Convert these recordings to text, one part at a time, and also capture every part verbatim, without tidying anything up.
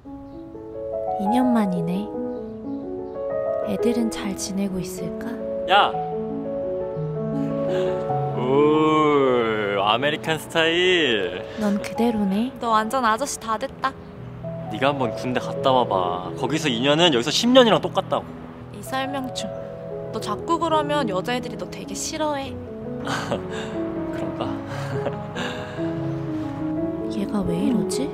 이 년 만이네. 애들은 잘 지내고 있을까? 야! 오, 아메리칸 스타일. 넌 그대로네. 너 완전 아저씨 다 됐다. 네가 한번 군대 갔다 와봐. 거기서 이 년은 여기서 십 년이랑 똑같다고. 이 설명충. 너 자꾸 그러면 여자애들이 너 되게 싫어해. 그런가? 얘가 왜 이러지?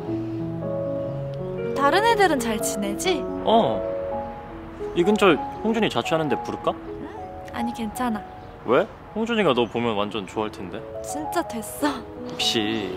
다른 애들은 잘 지내지? 어. 이 근처 홍준이 자취하는데 부를까? 응? 아니 괜찮아. 왜? 홍준이가 너 보면 완전 좋아할 텐데. 진짜 됐어. 혹시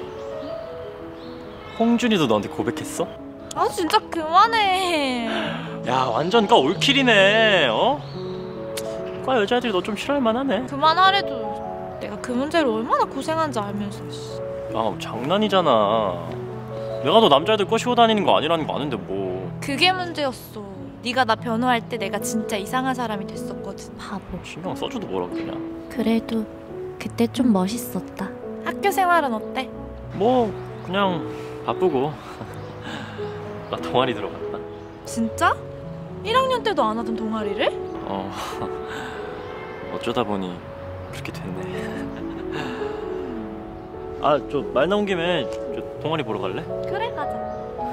홍준이도 너한테 고백했어? 아 진짜 그만해. 야 완전 과 올킬이네. 어? 과 여자애들이 너 좀 싫어할 만하네. 그만하래도 내가 그 문제로 얼마나 고생한지 알면서. 아 장난이잖아. 내가 너 남자애들 꼬시고 다니는 거 아니라는 거 아는데 뭐. 그게 문제였어. 네가 나 변호할 때 내가 진짜 이상한 사람이 됐었거든. 바보. 신경 써줘도 뭐라 그러냐. 그래도 그때 좀 멋있었다. 학교 생활은 어때? 뭐 그냥 바쁘고. 나 동아리 들어갔다. 진짜? 일 학년 때도 안 하던 동아리를? 어. 어쩌다 보니 그렇게 됐네. 아, 저 말 나온 김에 저 동아리 보러 갈래? 그래 가자.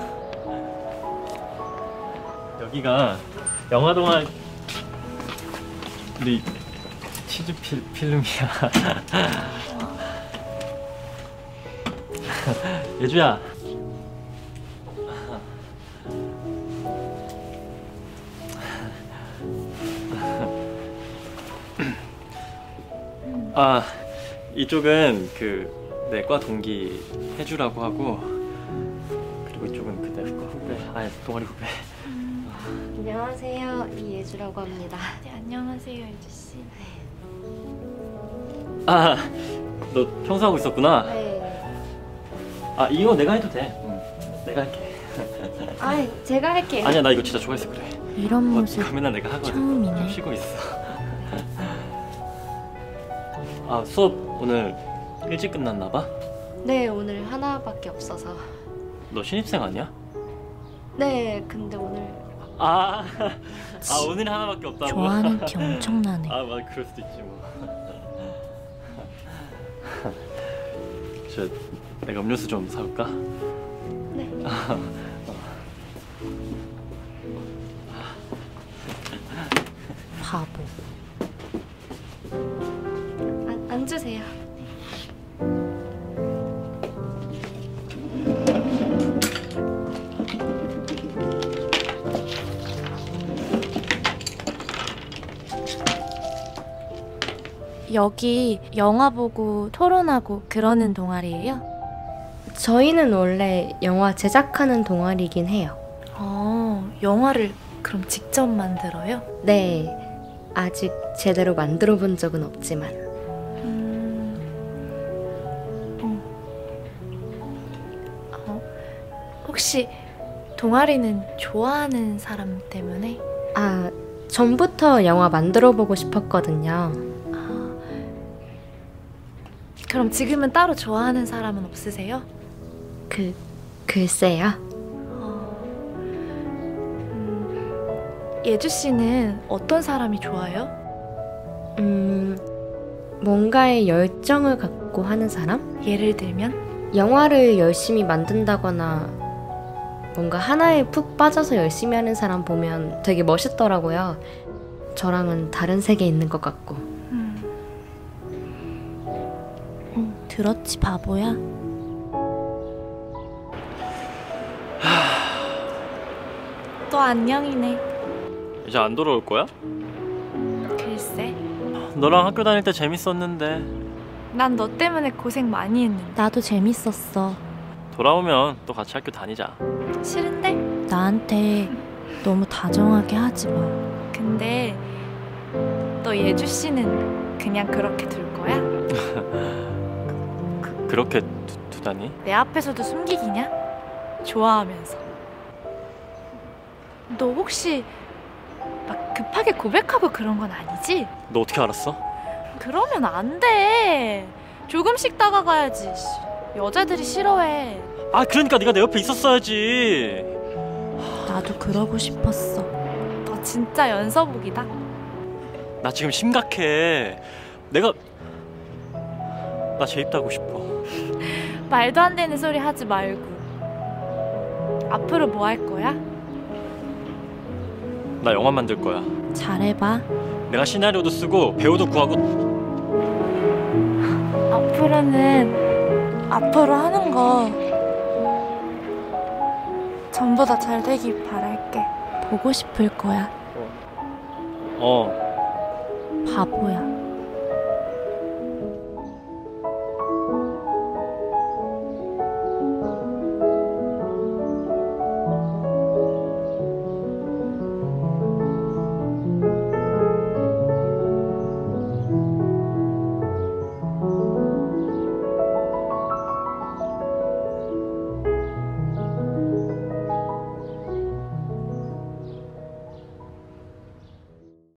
여기가 영화 동아리 치즈 필, 필름이야. 예주야. 아, 이쪽은 그 내 과 동기 해주라고 하고, 그리고 이쪽은 그때 과 후배, 아 동아리 후배. 음. 안녕하세요, 이예주라고 합니다. 네, 안녕하세요, 예주씨. 아, 너 청소하고 있었구나. 네. 아, 이거 내가 해도 돼. 응, 내가 할게. 아, 제가 할게요. 아니야, 나 이거 진짜 좋아해서 그래. 이런 모습 어, 맨날 내가 하거든. 처음이네. 좀 쉬고 있어. 아, 수업 오늘 일찍 끝났나 봐? 네, 오늘 하나밖에 없어서. 너 신입생 아니야? 네, 근데 오늘 아, 아 오늘 하나밖에 없다고? 좋아하는 티 엄청나네. 아, 맞아, 그럴 수도 있지 뭐. 저 내가 음료수 좀 사올까? 네. 바보. 아, 앉으세요. 여기 영화 보고 토론하고 그러는 동아리예요? 저희는 원래 영화 제작하는 동아리긴 해요. 어, 영화를 그럼 직접 만들어요? 네, 아직 제대로 만들어 본 적은 없지만. 음... 어. 어, 혹시 동아리는 좋아하는 사람 때문에? 아, 전부터 영화 만들어 보고 싶었거든요. 아, 그럼 지금은 따로 좋아하는 사람은 없으세요? 그, 글쎄요. 어, 음, 예주 씨는 어떤 사람이 좋아요? 음, 뭔가에 열정을 갖고 하는 사람? 예를 들면? 영화를 열심히 만든다거나 뭔가 하나에 푹 빠져서 열심히 하는 사람 보면 되게 멋있더라고요. 저랑은 다른 세계에 있는 것 같고. 음. 음, 들었지 바보야? 또 안녕이네. 이제 안 돌아올 거야? 글쎄, 너랑 학교 다닐 때 재밌었는데. 난 너 때문에 고생 많이 했는데. 나도 재밌었어. 돌아오면 또 같이 학교 다니자. 싫은데? 나한테 너무 다정하게 하지 마. 근데 너 예주 씨는 그냥 그렇게 둘 거야? 그, 그렇게 두, 두다니? 내 앞에서도 숨기기냐? 좋아하면서. 너 혹시 막 급하게 고백하고 그런 건 아니지? 너 어떻게 알았어? 그러면 안 돼. 조금씩 다가가야지. 여자들이 싫어해. 아, 그러니까 네가 내 옆에 있었어야지. 나도 그러고 싶었어. 너 진짜 연서복이다. 나 지금 심각해. 내가 나 재입다고 싶어. 말도 안 되는 소리 하지 말고. 앞으로 뭐 할 거야? 나 영화 만들 거야. 잘해봐. 내가 시나리오도 쓰고 배우도 구하고. 앞으로는 앞으로 하는 거 전부 다 잘 되길 바랄게. 보고 싶을 거야. 어. 바보야.